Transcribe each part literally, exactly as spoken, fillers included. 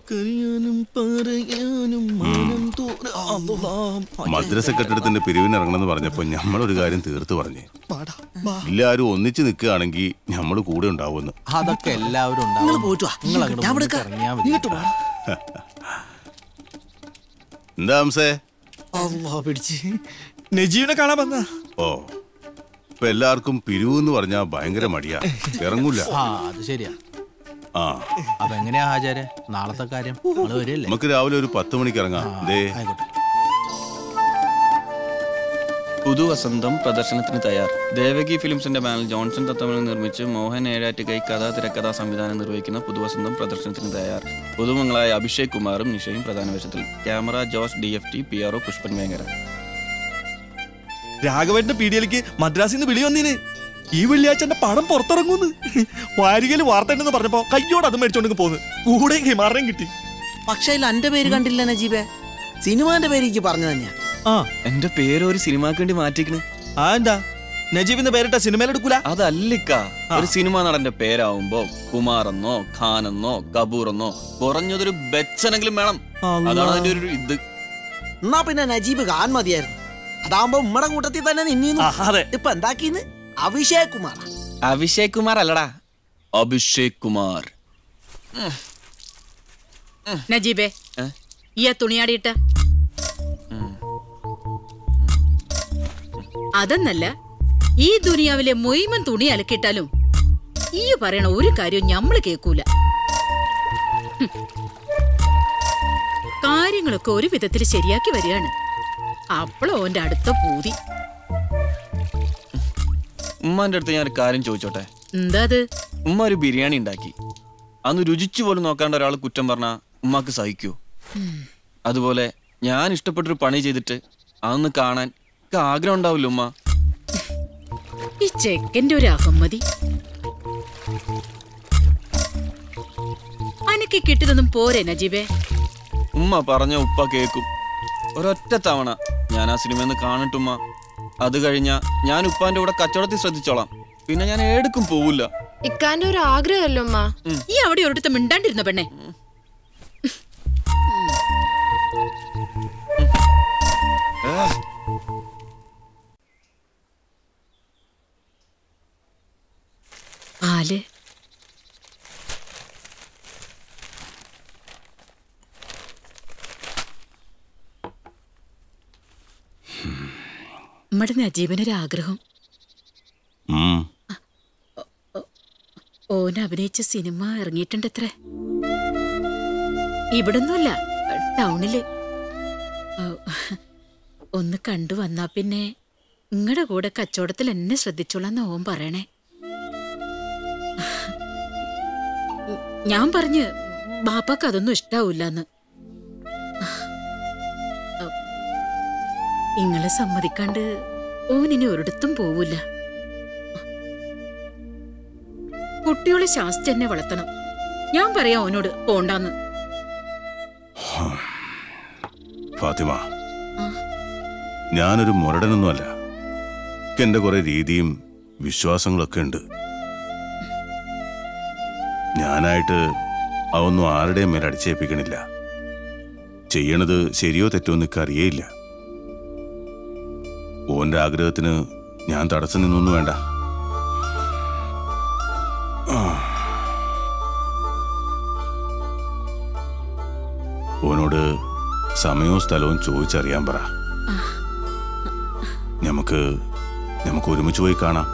മദ്രസ കെട്ടിടത്തിന്റെ പിരിവിനിറങ്ങണമെന്ന് പറഞ്ഞപ്പോ നമ്മളൊരു കാര്യം തീർത്തു പറഞ്ഞു. എല്ലാരും ഒന്നിച്ചു നിൽക്കുകയാണെങ്കിൽ നമ്മൾ കൂടെ ഉണ്ടാവുമെന്ന്. അതൊക്കെ എല്ലാവരും എന്താ ഹംസേ? നജീബിനെ കാണാൻ വന്ന. ഓ, ഇപ്പൊ എല്ലാവർക്കും പിരിവെന്ന് പറഞ്ഞാ ഭയങ്കര മടിയാ, ഇറങ്ങൂല. അത് ശരിയാ. ആ, അപ്പൊ എങ്ങനെയാ ആചാര്യ നാളത്തെ കാര്യം? നമുക്ക് രാവിലെ ഒരു പത്ത് മണിക്ക് ഇറങ്ങാം. പുതുവസന്തം പ്രദർശനത്തിന് തയ്യാർ. ദേവകി ഫിലിംസിന്റെ ബാനർ ജോൺസൺ തത്തമണിൽ നിർമ്മിച്ച് മോഹൻ ഏഴാറ്റുകൈ കഥാ തിരക്കഥാ സംവിധാനം നിർവഹിക്കുന്ന പുതുവസന്തം പ്രദർശനത്തിന് തയ്യാർ. പുതുമങ്ങളായ അഭിഷേക് കുമാറും നിഷയും പ്രധാന വേഷത്തിൽ. Camera Jose D F T, P R O Pushpan Vengara. രാഘവന്റെ പീഡിയയിലേക്ക് മദ്രാസിൽ നിന്ന് വിളി വന്നീന്. ഈ വെള്ളിയാഴ്ച എന്റെ പടം പുറത്തിറങ്ങൂന്ന് വാരികയില് വാർത്ത ഉണ്ടെന്ന് പറഞ്ഞപ്പോ കയ്യോട് അത് മേടിച്ചോണ്ടെങ്കിൽ പോന്ന് കൂടെ ഹിമാറിനും കിട്ടി. പക്ഷേ എന്റെ പേര് കണ്ടില്ല നജീബെ. സിനിമാന്റെ പേര് എനിക്ക് പറഞ്ഞു തന്നെയാ. ആ, എന്റെ പേര് ഒരു സിനിമക്ക് വേണ്ടി മാറ്റിക്കണ്. ആ, എന്താ നജീബിന്റെ പേരിട്ട സിനിമയിലെടുക്കൂല? അതല്ലിക്ക, ഒരു സിനിമ നടന്റെ പേരാവുമ്പോ കുമാറെന്നോ ഖാനെന്നോ കപൂറെന്നോ കുറഞ്ഞതൊരു ബച്ചനെങ്കിലും വേണം. അതാണ് അതിന്റെ ഒരു ഇത്. എന്നാ പിന്നെ നജീബ് ഖാൻ മതിയായിരുന്നു. അതാവുമ്പോ ഉമ്മടെ കൂട്ടത്തിൽ തന്നെ നിന്നീന്നു. ഇപ്പൊ എന്താക്കീന്ന്? അഭിഷേക് കുമാർ. അഭിഷേക് കുമാർ അല്ലടാ, അഭിഷേക് കുമാർ. നജീബേ, ഈ തുണിയാടിയിട്ട അതെന്നല്ല, ഈ ദുനിയാവിലെ മൊയ്മൻ തുണി അലക്കിട്ടാലും ഈ പറയണ ഒരു കാര്യവും ഞമ്മള് കേൾക്കൂല. കാര്യങ്ങളൊക്കെ ഒരു വിധത്തിൽ ശരിയാക്കി വരികയാണ്. അപ്പളോ ഓന്റെ അടുത്ത പൂതി. ഉമ്മാന്റെ അടുത്ത് ഞാൻ ഒരു കാര്യം ചോദിച്ചോട്ടെ? എന്താ അത്? ഉമ്മ ഒരു ബിരിയാണി ഉണ്ടാക്കി, അന്ന് രുചിച്ചു പോലും നോക്കാണ്ട് ഒരാൾ കുറ്റം പറഞ്ഞാ ഉമ്മാക്ക് സഹിക്കൂ? അതുപോലെ ഞാൻ ഇഷ്ടപ്പെട്ടൊരു പണി ചെയ്തിട്ട് അതൊന്ന് കാണാൻ ആഗ്രഹം ഉണ്ടാവില്ല ഉമ്മ? ഈ ചെക്കന്റെ ഒരു അഹമ്മതി. അനക്ക് കിട്ടിയതൊന്നും പോരെ നജീബേ? ഉമ്മ പറഞ്ഞ ഉപ്പ കേക്കും. ഒരൊറ്റ തവണ ഞാൻ ആ സിനിമ കാണട്ടുമ്മ. അത് കഴിഞ്ഞാ ഞാൻ ഉപ്പാന്റെ കൂടെ കച്ചവടത്തിൽ ശ്രദ്ധിച്ചോളാം. പിന്നെ ഞാൻ ഏടുക്കും പോവില്ല. ഇക്കാന്റെ ഒരു ആഗ്രഹമല്ലോ ഉമ്മ. ഈ അവിടെ ഒരിടത്ത് മിണ്ടാണ്ടിരുന്ന പെണ്ണെ. ആല് നമ്മുടെ നജീബിനൊരാഗ്രഹം. ഓൻ അഭിനയിച്ച സിനിമ ഇറങ്ങിയിട്ടുണ്ട് അത്രേ. ഇവിടൊന്നുമല്ല, ടൗണില്. ഒന്ന് കണ്ടു വന്നാ പിന്നെ നിങ്ങളുടെ കൂടെ കച്ചവടത്തിൽ എന്നെ ശ്രദ്ധിച്ചോളാന്ന് ഓൻ പറയണേ. ഞാൻ പറഞ്ഞ് ബാപ്പാക്ക് അതൊന്നും ഇഷ്ടാവൂലെന്ന്. ഇങ്ങളെ സമ്മതിക്കാണ്ട് ഓനിനി ഒരിടത്തും പോവൂല. കുട്ടികളെ ശാസ്ത്രം എന്നെ വളർത്തണം. ഞാൻ പറയാം ഓനോട് പോണ്ടാന്ന്. ഫാത്തിമ, ഞാനൊരു മുരടനൊന്നുമല്ല. എന്റെ കുറെ രീതിയും വിശ്വാസങ്ങളൊക്കെ ഉണ്ട്. ഞാനായിട്ട് അതൊന്നും ആരുടെയും മേലെ അടിച്ചേൽപ്പിക്കണില്ല. ചെയ്യണത് ശരിയോ തെറ്റോ എന്നൊക്കെ അറിയേയില്ല. ഓന്റെ ആഗ്രഹത്തിന് ഞാൻ തടസ്സം നിന്നൊന്നും വേണ്ട. ഓനോട് സമയവും സ്ഥലവും ചോദിച്ചറിയാൻ പറ. നമുക്ക് നമുക്ക് ഒരുമിച്ച് പോയി കാണാം.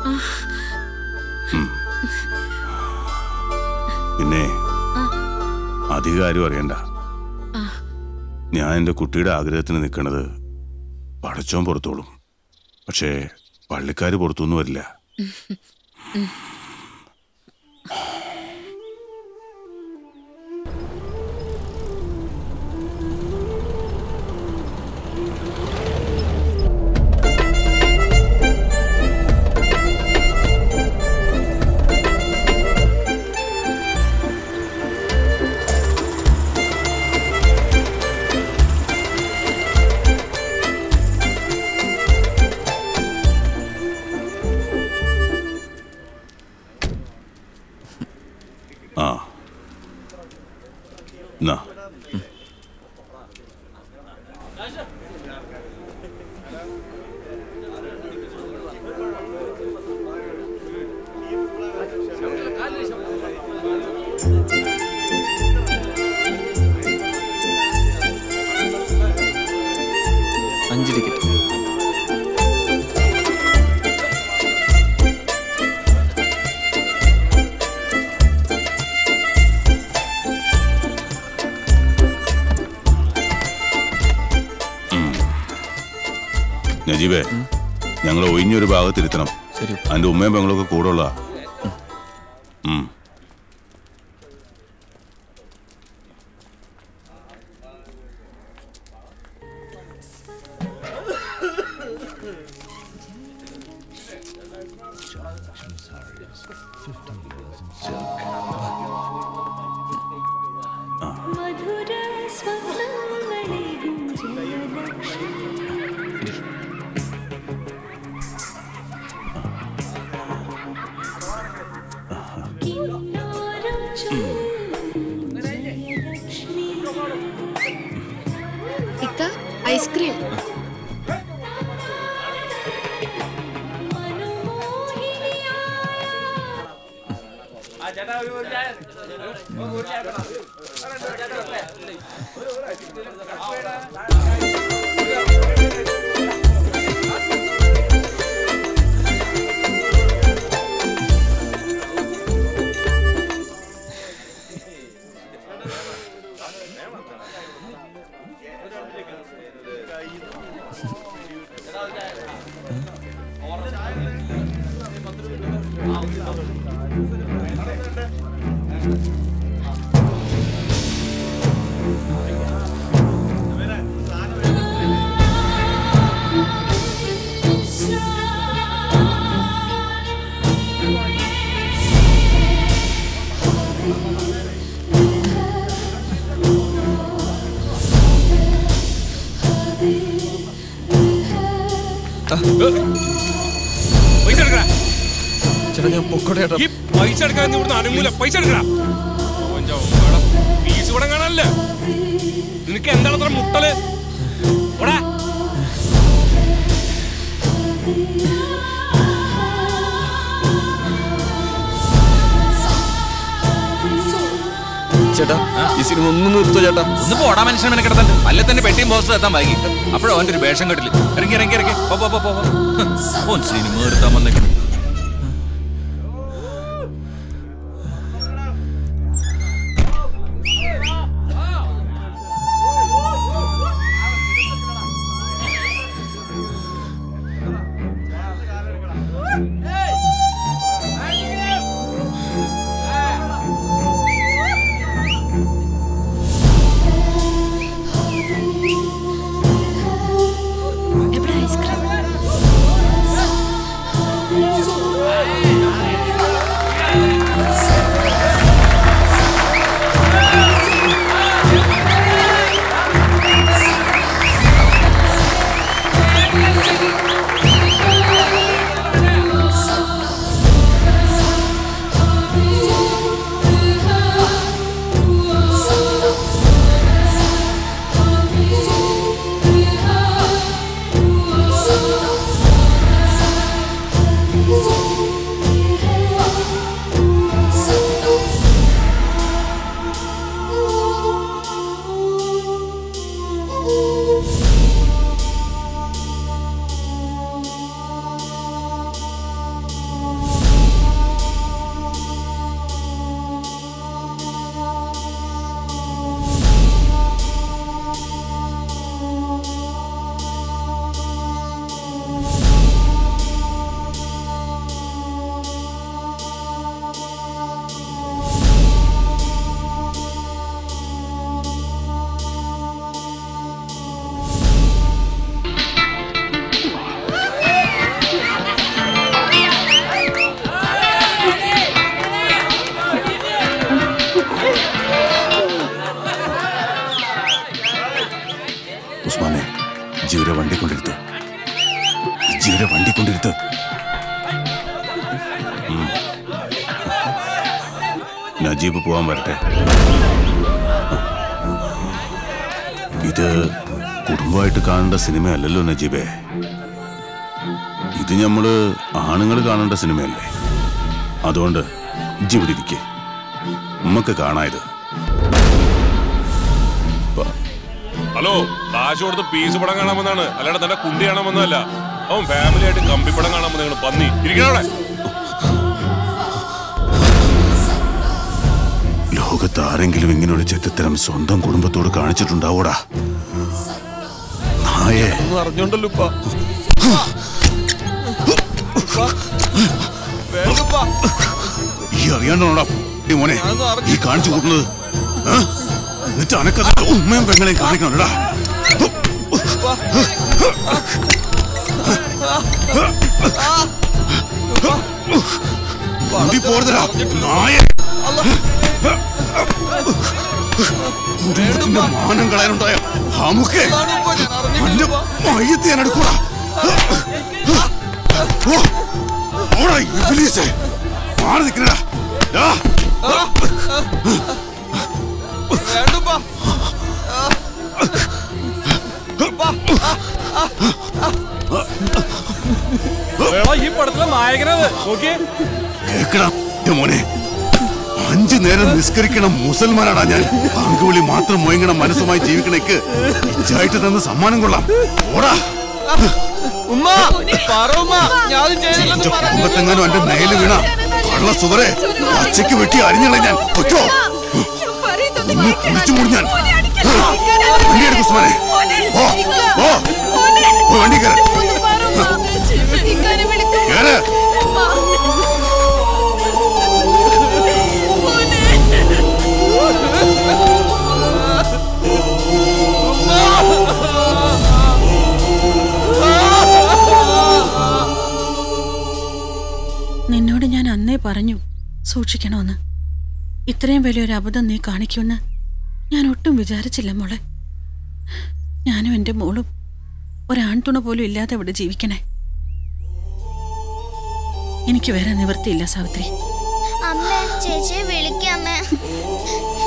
പിന്നെ അധികാരം അറിയണ്ട. ഞാൻ എൻ്റെ കുട്ടിയുടെ ആഗ്രഹത്തിന് നിൽക്കണത് പടച്ചോൻ പുറത്തോളും. പക്ഷേ പള്ളിക്കാര് പുറത്തൊന്നും വരില്ല. നജീബേ, ഞങ്ങൾ ഒഴിഞ്ഞൊരു ഭാഗത്തിരുത്തണം. അതിന്റെ ഉമ്മയും പെങ്ങളൊക്കെ കൂടെ ഉള്ള. ഐസ്ക്രീം. പൈസ എടുക്കാൻ അനുകൂല പൈസ എടുക്കണ ഫീസ് ഇവിടെ കാണാനല്ലേ നിനക്ക് എന്താണ് അത്ര മുട്ടല് ഓടാ. ചേട്ടാ ഈ സിനിമ ഒന്നും നിർത്തോ ചേട്ടാ. ഒന്ന് പോടാ മനുഷ്യൻ മെനെ കിടത്തണ്ട്. അല്ലെ തന്നെ പെട്ടിയും പോസ്റ്റർ എത്താൻ വൈകി. അപ്പോഴോ അവന്റെ ഒരു വേഷം കെട്ടില് ഇറങ്ങി ഇറങ്ങി ഇറങ്ങി പോ സിനിമ എടുത്താൻ വന്നേക്കുന്നു. ഉസ്മാനെ, ജീവരെ വണ്ടി കൊണ്ടിരുത്ത്, ജീവരെ വണ്ടി കൊണ്ടിരുത്ത്. നജീബ് പോവാൻ വരട്ടെ. ഇത് കുടുംബമായിട്ട് കാണേണ്ട സിനിമയല്ലല്ലോ നജീബേ. ഇത് നമ്മള് ആണുങ്ങൾ കാണേണ്ട സിനിമയല്ലേ. അതുകൊണ്ട് ഇവിടെ ഇരിക്കേ, നമുക്ക് കാണായത്. ഹലോ, കാശ് കൊടുത്ത് പീസ് പടം കാണാമെന്നാണ്, അല്ലാണ്ട് തന്നെ കുണ്ടി കാണാമെന്നല്ല. അവൻ ഫാമിലി ആയിട്ട് കമ്പിപ്പടം കാണാമെന്ന് പന്നി ഇരിക്കണവിടെ. ലോകത്ത് ആരെങ്കിലും ഇങ്ങനൊരു ചെറ്റത്തരം സ്വന്തം കുടുംബത്തോട് കാണിച്ചിട്ടുണ്ടാവൂടാ നായേ. അറിഞ്ഞോണ്ടല്ലോ. ഈ അറിയാണ്ടോടാ മോനെ ഈ കാണിച്ചു കൂട്ടുന്നത്? എന്നിട്ട് അനക്കത് ഉമ്മയും പെങ്ങളെയും കാണിക്കണോടാ. പോരുതരാ നായ. മാനം കളയാനുണ്ടായ നമുക്ക് മയ്യത്ത് ഞാൻ എടുക്കൂടാ. മാറി നിൽക്കണടാ. ഈ പടത്തിലെ നായകനത് കേക്കണം മോനെ. അഞ്ചു നേരം നിസ്കരിക്കണം മുസൽമാനാടാ ഞാൻ. പങ്കുവിളി മാത്രം മോയങ്ങണം മനസ്സുമായി ജീവിക്കണേക്ക് ഇച്ചായിട്ട് തന്ന സമ്മാനം കൊള്ളാം. ഓടാ കുമ്പത്തെങ്ങാനും എന്റെ മേല് വീണ കള്ള സുവരെ അച്ചയ്ക്ക് വെട്ടി അരിഞ്ഞളെ ഞാൻ. പൊയ്ക്കോ ഒന്ന് കുളിച്ചു മൂടി ഞാൻ. വണ്ടി എടുക്കും ഉസ്മാനെ. ഓ ഓ വണ്ടി കയറ കേറ്. നിന്നോട് ഞാൻ അന്നേ പറഞ്ഞു സൂക്ഷിക്കണമെന്ന്. ഇത്രയും വലിയൊരു അബദ്ധം നീ കാണിക്കുമെന്ന് ഞാൻ ഒട്ടും വിചാരിച്ചില്ല മോളെ. ഞാനും എൻ്റെ മോളും ഒരാൺതുണ പോലും ഇല്ലാതെ ഇവിടെ ജീവിക്കണേ. എനിക്ക് വേറെ നിവൃത്തിയില്ല സാവിത്രി. അമ്മേ, ചേച്ചിയെ വിളിക്കാമേ.